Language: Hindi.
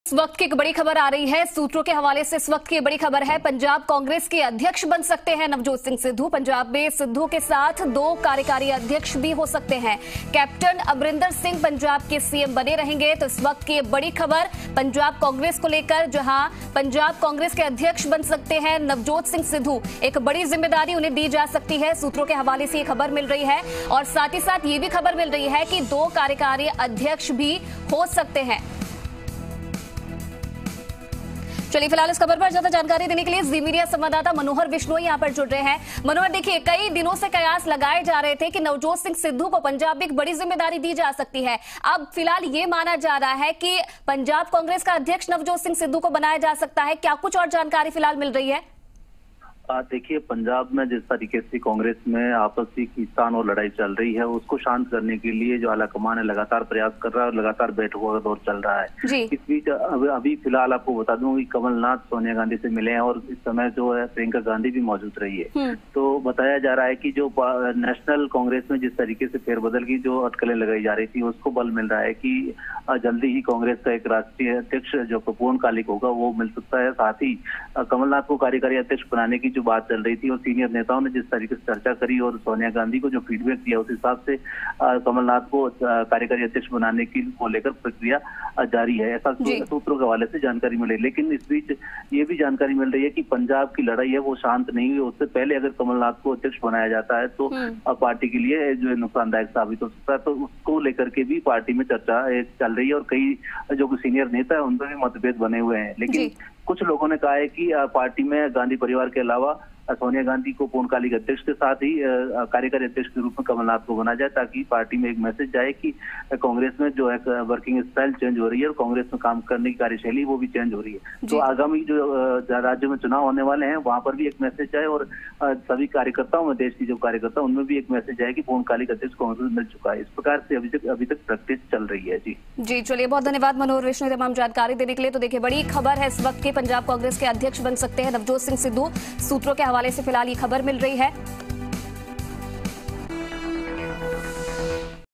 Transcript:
इस वक्त की एक बड़ी खबर आ रही है सूत्रों के हवाले से। इस वक्त की बड़ी खबर है, पंजाब कांग्रेस के अध्यक्ष बन सकते हैं नवजोत सिंह सिद्धू। पंजाब में सिद्धू के साथ 2 कार्यकारी अध्यक्ष भी हो सकते हैं। कैप्टन अमरिंदर सिंह पंजाब के सीएम बने रहेंगे। तो इस वक्त की बड़ी खबर पंजाब कांग्रेस को लेकर, जहां पंजाब कांग्रेस के अध्यक्ष बन सकते हैं नवजोत सिंह सिद्धू। एक बड़ी जिम्मेदारी उन्हें दी जा सकती है। सूत्रों के हवाले से ये खबर मिल रही है और साथ ही साथ ये भी खबर मिल रही है कि 2 कार्यकारी अध्यक्ष भी हो सकते हैं। चलिए फिलहाल इस खबर पर ज्यादा जानकारी देने के लिए जी मीडिया संवाददाता मनोहर बिश्नोई यहां पर जुड़ रहे हैं। मनोहर, देखिए, कई दिनों से कयास लगाए जा रहे थे कि नवजोत सिंह सिद्धू को पंजाब में एक बड़ी जिम्मेदारी दी जा सकती है। अब फिलहाल ये माना जा रहा है कि पंजाब कांग्रेस का अध्यक्ष नवजोत सिंह सिद्धू को बनाया जा सकता है। क्या कुछ और जानकारी फिलहाल मिल रही है? देखिए, पंजाब में जिस तरीके से कांग्रेस में आपसी खींचतान और लड़ाई चल रही है, उसको शांत करने के लिए जो आलाकमान है लगातार प्रयास कर रहा है और लगातार बैठकों का दौर चल रहा है। इस बीच अभी फिलहाल आपको बता दूं कि कमलनाथ सोनिया गांधी से मिले हैं और इस समय जो है प्रियंका गांधी भी मौजूद रही है। तो बताया जा रहा है कि जो नेशनल कांग्रेस में जिस तरीके से फेरबदल की जो अटकलें लगाई जा रही थी, उसको बल मिल रहा है कि जल्दी ही कांग्रेस का एक राष्ट्रीय अध्यक्ष जो पूर्णकालिक होगा वो मिल सकता है। साथ ही कमलनाथ को कार्यकारी अध्यक्ष बनाने की बात चल रही थी और सीनियर नेताओं ने जिस तरीके से चर्चा करी और सोनिया गांधी को जो फीडबैक दिया, उस हिसाब से कमलनाथ को कार्यकारी अध्यक्ष बनाने की को लेकर प्रक्रिया जारी है। ऐसा सूत्रों के हवाले से जानकारी मिली। लेकिन इस बीच ये भी जानकारी मिल रही है कि पंजाब की लड़ाई है वो शांत नहीं हुई। उससे पहले अगर कमलनाथ को अध्यक्ष बनाया जाता है तो पार्टी के लिए जो नुकसानदायक साबित हो सकता है। तो उसको लेकर के भी पार्टी में चर्चा चल रही है और कई जो सीनियर नेता है उनमें भी मतभेद बने हुए हैं। लेकिन कुछ लोगों ने कहा है कि पार्टी में गांधी परिवार के अलावा सोनिया गांधी को पूर्णकालिक अध्यक्ष के साथ ही कार्यकारी अध्यक्ष के रूप में कमलनाथ को बना जाए, ताकि पार्टी में एक मैसेज जाए कि कांग्रेस में जो है वर्किंग स्टाइल चेंज हो रही है और कांग्रेस में काम करने की कार्यशैली वो भी चेंज हो रही है। तो आगामी जो राज्य में चुनाव होने वाले हैं वहां पर भी एक मैसेज जाए और सभी कार्यकर्ताओं में, देश की जो कार्यकर्ता उनमें भी एक मैसेज जाए कि पूर्णकालिक अध्यक्ष कांग्रेस में मिल चुका है। इस प्रकार से अभी तक प्रैक्टिस चल रही है। जी चलिए, बहुत धन्यवाद मनोहर बिश्नोई तमाम जानकारी देने के लिए। तो देखिए, बड़ी खबर है इस वक्त की, पंजाब कांग्रेस के अध्यक्ष बन सकते हैं नवजोत सिंह सिद्धू। सूत्रों के हवाले से फिलहाल ये खबर मिल रही है।